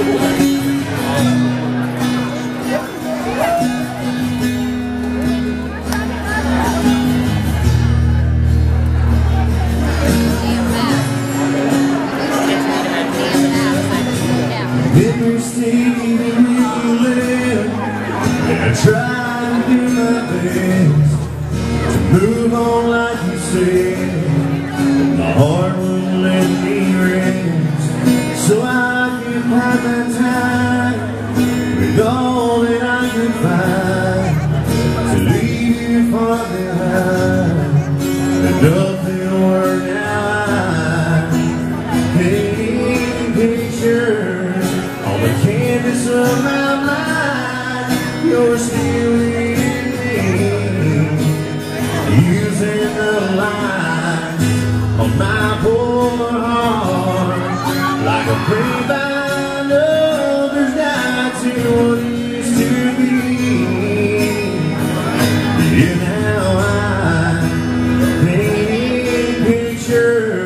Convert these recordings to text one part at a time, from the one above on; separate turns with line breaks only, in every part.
Every state where you live, and I try to do my best to move on like you said. My heart wouldn't let me rest, so I can find my time with all that I can find to leave you far behind. And nothing worked out. I painting pictures on the canvas of my mind. You're still in me, using the lines on my poor heart, like a pain by others died to what it used to be. And now I'm painting pictures.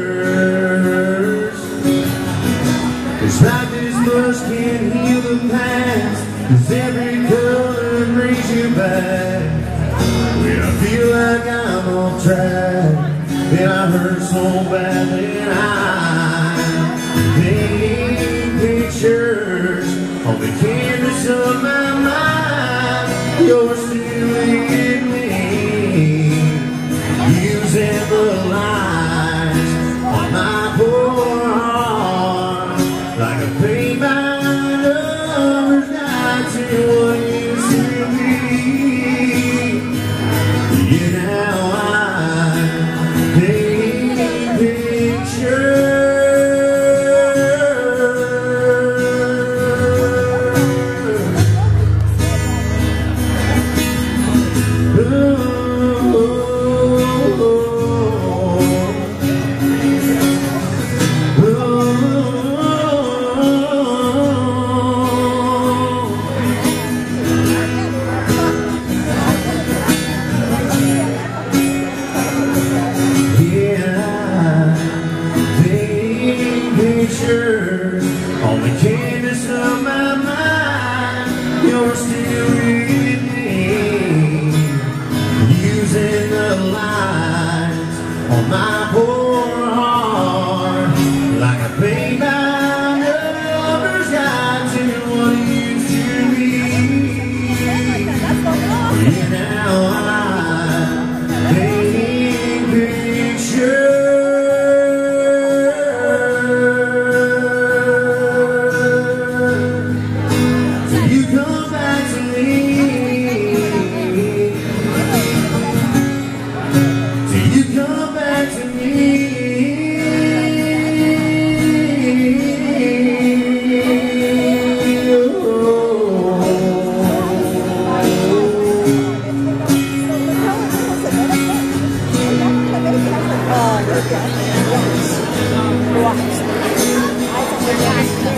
It's like this much can heal the past, 'cause every color brings you back. When I feel like I'm off track, and I hurt so badly, and I'm painting pictures on the canvas of my mind. You're still in me, using the lines on my poor heart, like a pain by others died to what used to be. Yeah, now I'm painting pictures. On the canvas of my mind, you're still with me, using the lines on my poor heart, like a pain by numbers guide to what it used to be. Yeah, now I'm painting pictures. Come back to me. Till you come back to me. Oh,